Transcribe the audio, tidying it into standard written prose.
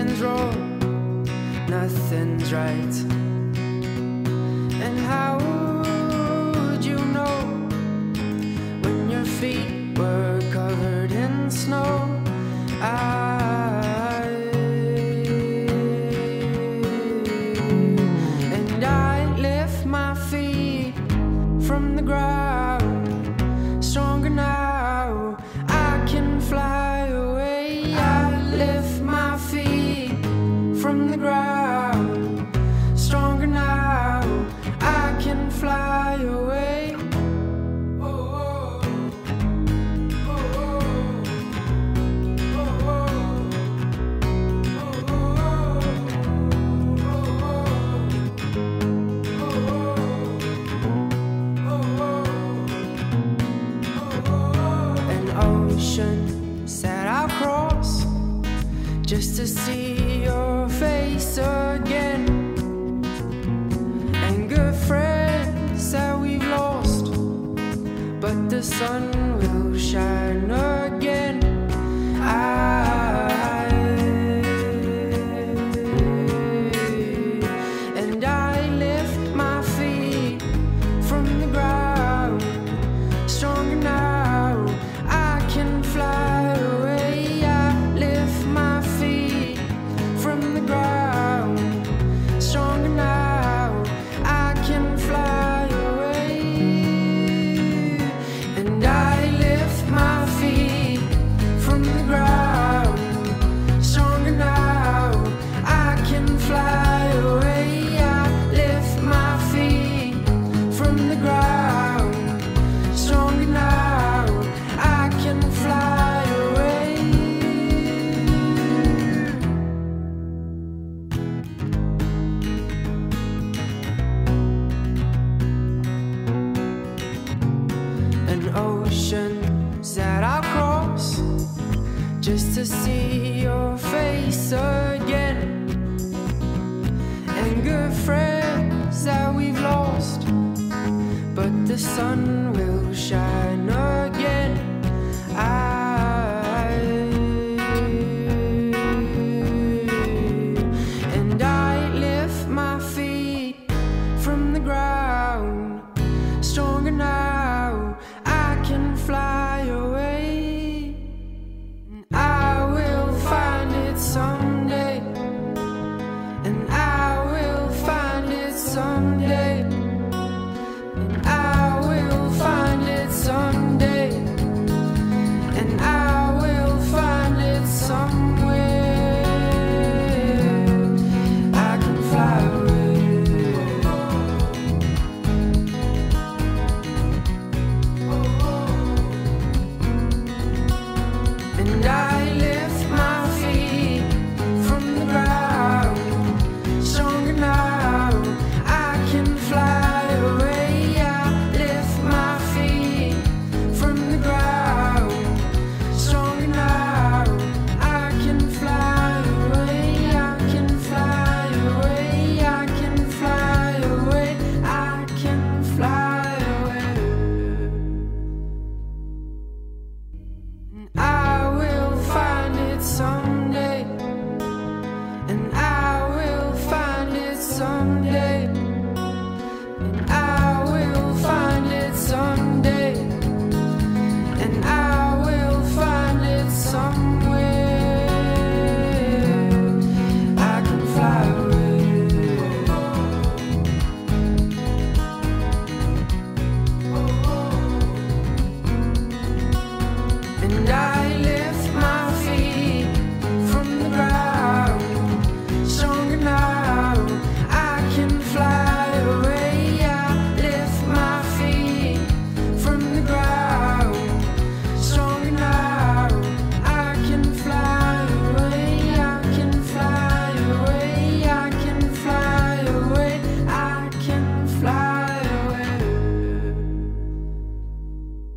nothing's wrong, nothing's right. And how would you know when your feet were covered in snow? And I lift my feet from the ground, stronger now, I can fly away. I lift my feet from the ground, stronger now, I can fly away. Oceans that I'll cross just to see your face again, and good friends that we've lost, but the sun will shine again. And I lift my feet from the ground, stronger now, I can fly away. I lift my feet from the ground, stronger now, I can fly away. And I lift my feet from the ground, stronger now, I can fly away. I lift my feet from the ground, stronger now, I can fly away. An ocean that I'll cross just to see your face again, and good friends that we've lost, but the sun will shine again.